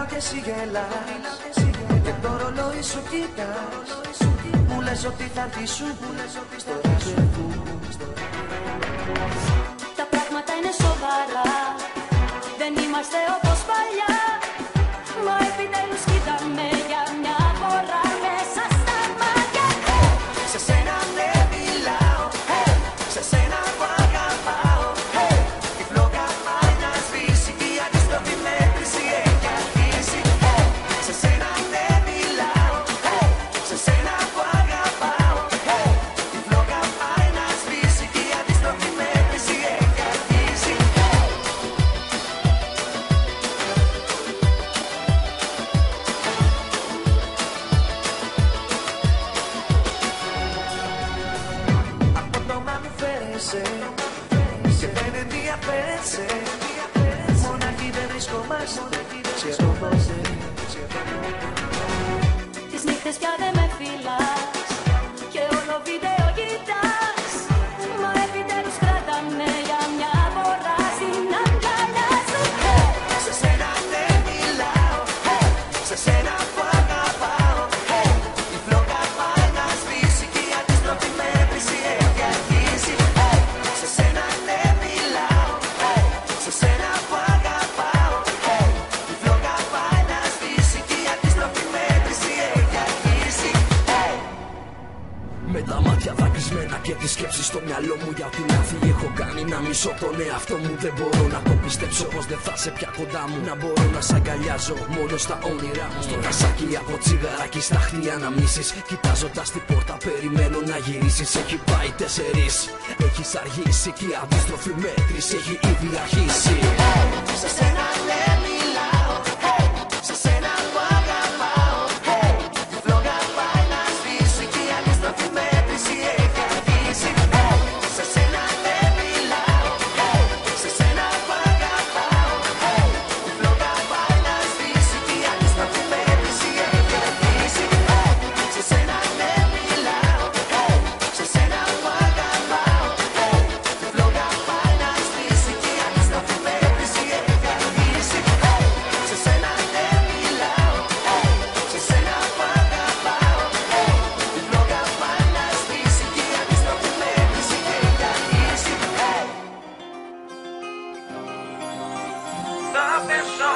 και εσύ γελάς και το ρολόι σου κοίτας. Μου λες ότι θα έρθει σου στο ραντεβού. Τα πράγματα είναι σοβαρά, δεν είμαστε όπως παλιά. Μα επιτέλους κοίταμε για μια φορά μέσα στα μάτια. Σε σένα ναι μιλάω, σε σένα που αγαπάω. Η φλόγα πάει να σβήσει και η αντίστροφη μέτρηση έχει αρχίσει. Σε σένα ναι μιλάω, σε σένα που αγαπάω. Η φλόγα πάει να σβήσει και η αντίστροφη μέτρηση έχει αρχίσει. Απότομα μου φέρεσαι και δεν ενδιαφέρεσαι. Μοναχοί δεν βρισκόμαστε σχεδόν ποτέ. Τις νύχτες πια δεν με φυλάς και όλο βίντεο κοιτάς. Μα επιτέλους κράταμε για μια φορά στην αγκαλιά σου. Σε σένα δεν μιλάω, σε σένα που αγαπάω. Η φλόγα πάει να σβήσει και η αντίστροφη μέτρηση έχει αρχίσει. Σε σένα δεν μιλάω, σε σένα που αγαπάω. Η φλόγα πάει να σβήσει και η αντίστροφη μέτρηση έχει αρχίσει. Με τα μάτια δακρυσμένα και τη σκέψη στο μυαλό μου για ό,τι λάθη έχω κάνει. Να μισώ τον εαυτό μου, δεν μπορώ να το πιστέψω πως δεν θα σε πια κοντά μου. Να μπορώ να σ' αγκαλιάζω μόνο στα όνειρά μου. Στο κασάκι από τσίγαρα και στάχτη αναμνήσεις. Κοιτάζοντας την πόρτα περιμένω να γυρίσεις. Έχει πάει 4, έχεις αργήσει και η αντίστροφη μέτρηση έχει ήδη αρχίσει. Σε σένα δεν μιλάω, σε σένα που αγαπάω. Η φλόγα πάει να σβήσει και η αντίστροφη μέτρηση έχει αρχίσει. Σε σένα δεν μιλάω, σε σένα που αγαπάω. Η φλόγα πάει να σβήσει και η αντίστροφη μέτρηση έχει αρχίσει. Σε σένα δεν μιλάω, σε σένα που αγαπάω. Η φλόγα πάει να σβήσει και η αντίστροφη μέτρηση έχει αρχίσει. Σε σένα δεν μιλάω, σε σένα που αγαπάω. Η φλόγα πάει να σβήσει και η αντίστροφη μέτρηση έχει αρχίσει. Θα πέσω,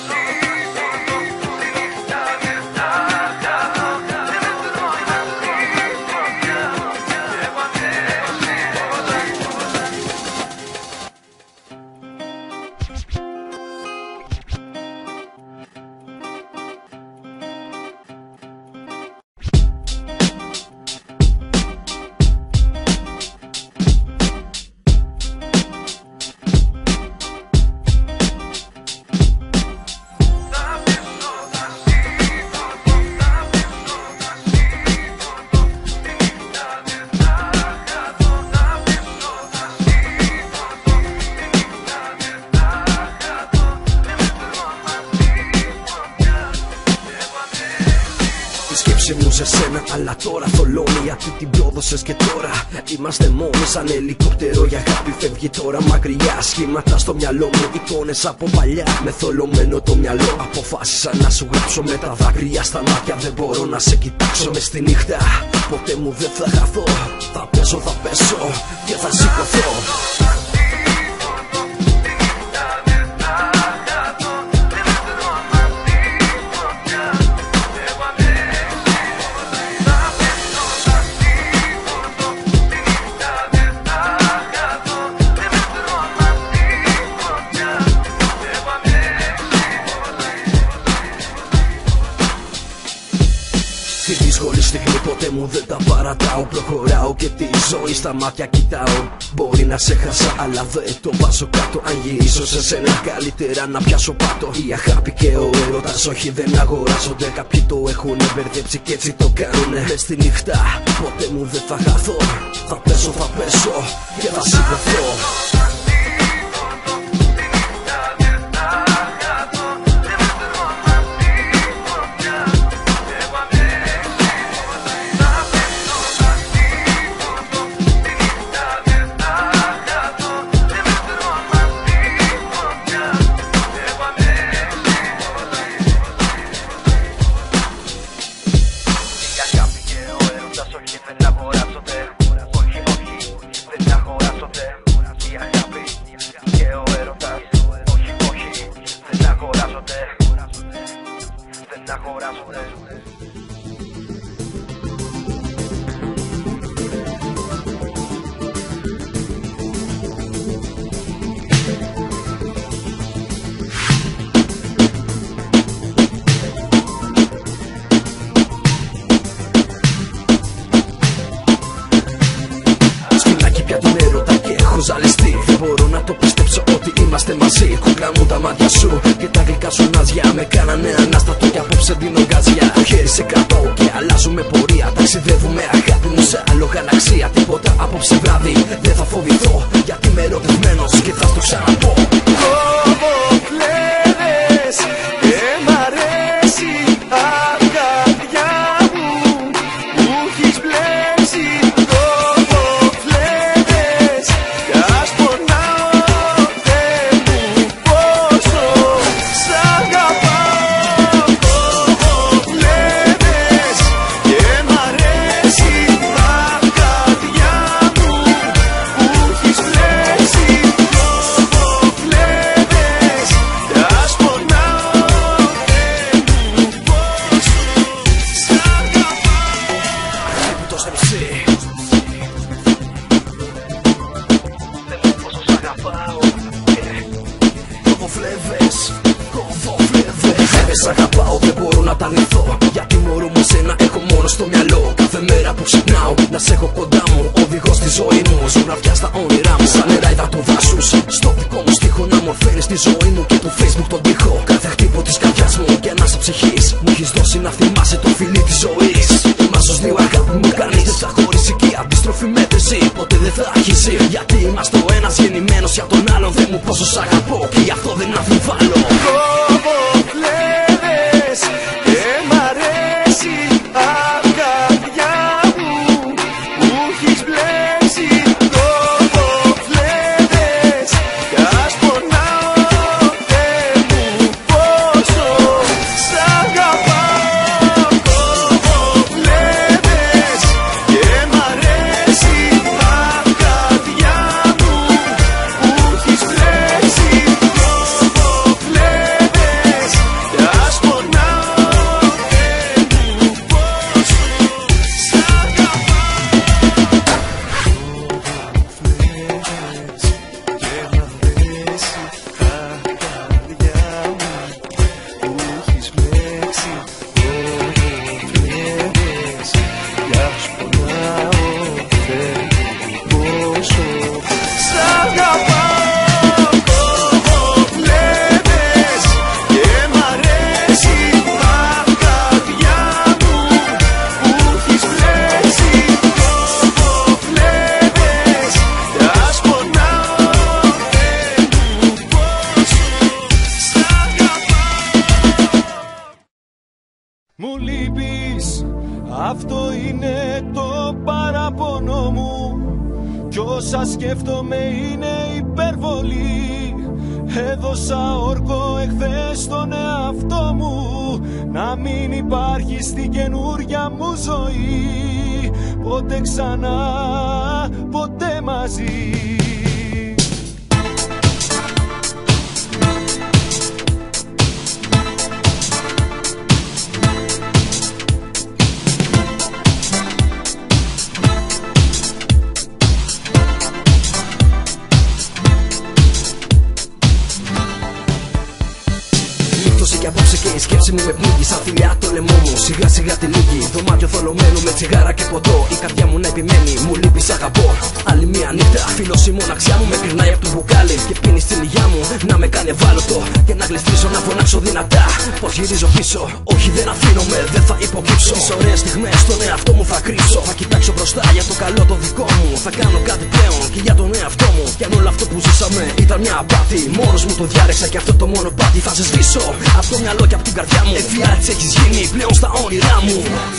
Μου σε σένα, αλλά τώρα θολώνει γιατί την πρόδωσες και τώρα είμαστε μόνοι σαν ελικόπτερο για αγάπη. Φεύγει τώρα μακριά, σχήματα στο μυαλό μου, εικόνες από παλιά. Με θολωμένο το μυαλό αποφάσισα να σου γράψω με τα δάκρυα στα μάτια. Δεν μπορώ να σε κοιτάξω μες στη νύχτα, ποτέ μου δεν θα χαθώ. Θα πέσω και θα σηκωθώ. Στη δύσκολη στιγμή ποτέ μου δεν τα παρατάω. Προχωράω και τη ζωή στα μάτια κοιτάω. Μπορεί να σε χάσα αλλά δεν το βάζω κάτω. Αν γυρίσω σε σένα καλύτερα να πιάσω πάτο. Η αγάπη και ο έρωτας όχι δεν αγοράζονται. Κάποιοι το έχουν μπερδέψει και έτσι το κάνουνε. Μες στη νύχτα ποτέ μου δεν θα χαθώ. Θα πέσω και θα σηκωθώ. να τα αρνηθώ. Γιατί μωρό μου εσένα έχω μόνο στο μυαλό. Κάθε μέρα που ξυπνάω να σε έχω κοντά μου. Οδηγώ στη ζωή μου, ζωγραφιά στα όνειρά μου. Σαν νεράιδα του δάσους, στο δικό μου στίχο να μορφαίνεις τη ζωή μου και του Facebook τον τοίχο. Κάθε χτύπο της καρδιάς μου και ανάσα ψυχής μου έχεις δώσει να θυμάσαι το φιλί της ζωής. Εμάς ως δύο αγάπη μου κανείς δεν θα χωρίσει και η αντίστροφη μέτρηση ποτέ δεν θα αρχίσει. Γιατί είμαστε ο ένας γεννημένος για τον άλλον. Δεν μου πόσο σ' αγαπώ και γι' αυτό δεν αμφιβάλλω. Κοβοκλέδες και μ' αρέσει απ' καρδιά μου που έχεις μπλέξει. Κοβοκλέδες κι ας πονάω Θεέ μου πόσο σ' αγαπάω. Κοβοκλέδες και μ' αρέσει απ' καρδιά μου που έχεις μπλέξει. Κοβοκλέδες κι ας πονάω Θεέ μου πόσο σ' αγαπάω. Κοβοκλέδες και μ' αρέσει απ' καρδιά μου που έχεις μπλέξει. Κοβοκλέδες κι ας πονάω Θεέ μου πόσο σ' αγαπάω. Μου λείπεις, αυτό είναι το παραπονό μου. Κι όσα σκέφτομαι είναι υπερβολή. Έδωσα όρκο εχθές στον εαυτό μου να μην υπάρχει στην καινούρια μου ζωή. Ποτέ ξανά, ποτέ μαζί. Λίπτωσε κι απόψε και η σκέψη μου με πνίγει σαν θηλιά το λαιμό μου. Σιγά σιγά τη λίγη, δωμάτιο θολωμένο με τσιγάρα και ποτό. Η καρδιά μου να επιμένει, μου λείπει σ' αγαπώ. Άλλη μια νύχτα, φίλος η μοναξιά μου με κρυνάει από το μπουκάλι. Και πίνει στη λιγιά μου να με κάνει ευάλωτο. Και να γλιστρήσω να φωνάξω δυνατά. Πως γυρίζω πίσω, όχι δεν αφήνομαι, δεν θα υποκύψω. Τις ωραίες στιγμές στον εαυτό μου θα κρύψω. Θα κοιτάξω μπροστά για το καλό το δικό μου. Θα κάνω κάτι πλέον και για τον εαυτό μου. Κι αν όλο αυτό που ζήσαμε ήταν μια απάτη, μόνος μου το διάλεξα και αυτό το μόνο πάτη θα σε σβήσω. Απ' το μυαλό και απ' την καρδιά μου. Εφιάλτης έχεις γίνει πλέον στα όνειρά μου.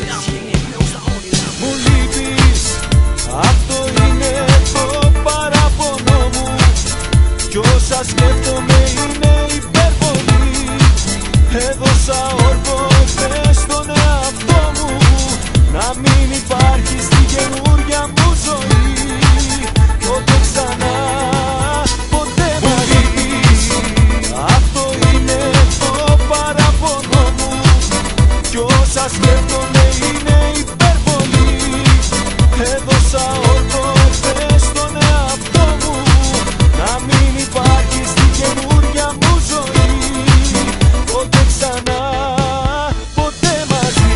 Μου λείπεις, αυτό είναι το παραπονό μου. Κι όσα σκέφτομαι είναι υπερβολή. Έδωσα όρκο εχθές στον εαυτό μου να μην υπάρχει στην καινούρια μου ζωή. Ποτέ ξανά, ποτέ μαζί. Αυτό είναι το παραπονό μου. Κι όσα σκέφτομαι είναι υπερβολή. Έδωσα όρκο εχθές στον εαυτό μου να μην υπάρχει στην καινούρια μου ζωή. Ποτέ ξανά, ποτέ μαζί.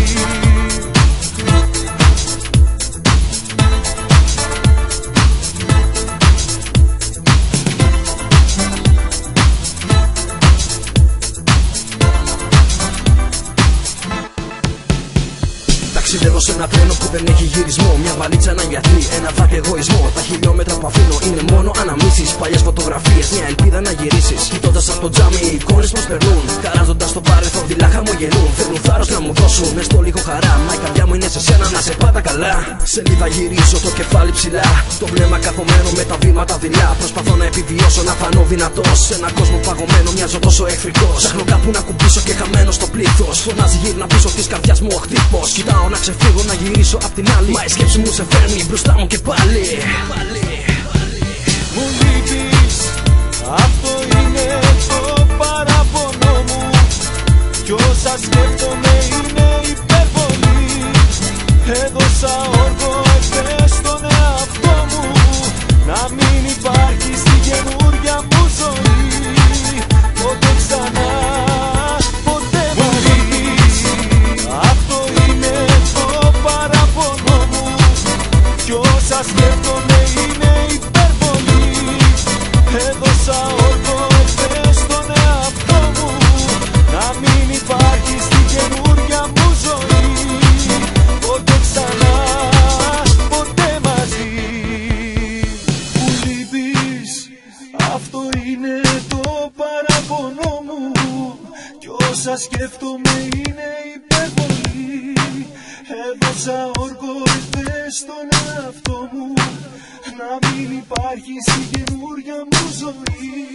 Ταξιδεύω σε ένα τρένο που δεν έχει γυρισμό. Μια βαλίτσα, ένα γιατρή, ένα δάκρυ εγωισμό. Τα χιλιόμετρα που αφήνω είναι μόνο αναμνήσεις. Παλιές φωτογραφίες, μια ελπίδα να γυρίσεις. Κοιτώντας από το τζάμι οι εικόνες πως περνούν. Καράζοντας το παρελθόν δειλά χαμογελούν. Θέλουν θάρρος να μου δώσουν έστω λίγο χαρά. Μα η καρδιά μου είναι σε σένα να σε πάτα καλά. Σελίδα γυρίζω το κεφάλι ψηλά. Το βλέμμα καθωμένο με τα βήματα δειλά. Προσπαθώ να επιβιώσω, να φανώ δυνατός. Σε έναν κόσμο παγωμένο μοιάζω τόσο εχθρικός. Ψάχνω κάπου να κουμπίσω και χαμένο στο πλήθος. Φωνάζει γύρνα πίσω της καρδιάς μου ο χτύπος. Κοιτάω να ξεφύγω να γυρίσω απ' την άλλη. Μα η σκέψη μου σε φέρνει μπροστά μου και πάλι. Μου λείπεις, αυτό είναι το παραπονό μου. Κι όσα σκέφτομαι είναι υπερβολή. Έδωσα όρκο εχθές στον εαυτό μου να μην υπάρχει στην καινούρια μου ζωή. Ποτέ ξανά, ποτέ μαζί. Αυτό είναι το παραπονό μου κι όσα σκέφτομαι είναι υπερβολή. Έδωσα ορκωτές στον εαυτό μου να μην υπάρχει στην καινούρια μου ζωή.